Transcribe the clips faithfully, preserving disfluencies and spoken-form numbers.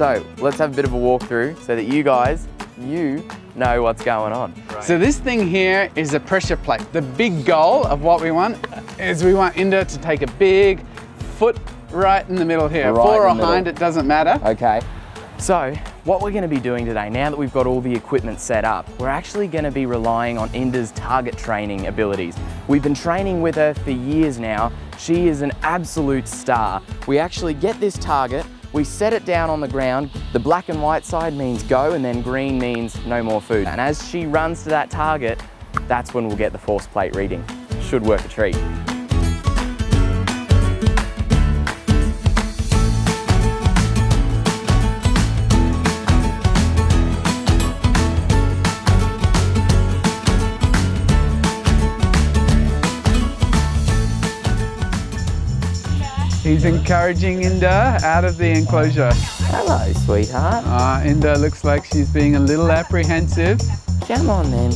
So let's have a bit of a walkthrough so that you guys, you know what's going on. Right. So this thing here is a pressure plate. The big goal of what we want is we want Indah to take a big foot right in the middle here. Right Four or middle. behind, it doesn't matter. Okay. So what we're going to be doing today, now that we've got all the equipment set up, we're actually going to be relying on Indah's target training abilities. We've been training with her for years now. She is an absolute star. We actually get this target, we set it down on the ground. The black and white side means go, and then green means no more food. And as she runs to that target, that's when we'll get the force plate reading. Should work a treat. He's encouraging Indah out of the enclosure. Hello, sweetheart. Uh, Indah looks like she's being a little apprehensive. Come on then.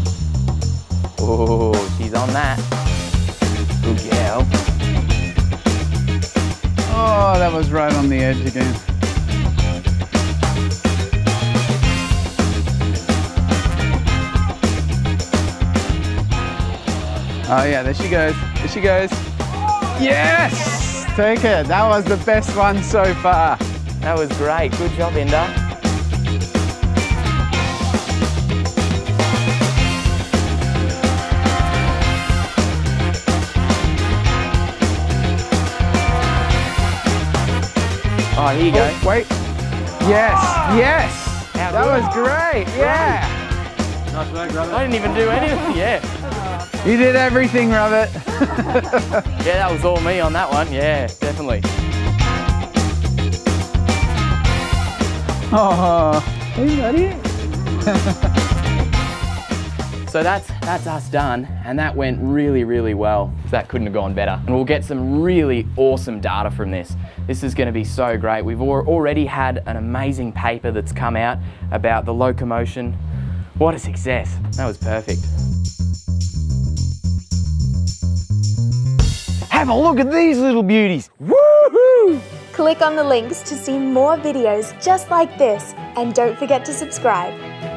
Oh, she's on that. Good girl. Oh, that was right on the edge again. Oh yeah, there she goes. There she goes. Yes! Take it. That was the best one so far. That was great. Good job, Indah. Oh, here you go. Oh, wait. Yes, yes. How that good. was great. Yeah. Nice work, Robert. I didn't even do anything. Yeah. You did everything, Robert. Yeah, that was all me on that one. Yeah, definitely. Oh, hey, buddy. So that's that's us done, and that went really, really well. That couldn't have gone better. And we'll get some really awesome data from this. This is going to be so great. We've already had an amazing paper that's come out about the locomotion. What a success. That was perfect. Have a look at these little beauties. Woohoo! Click on the links to see more videos just like this, and don't forget to subscribe.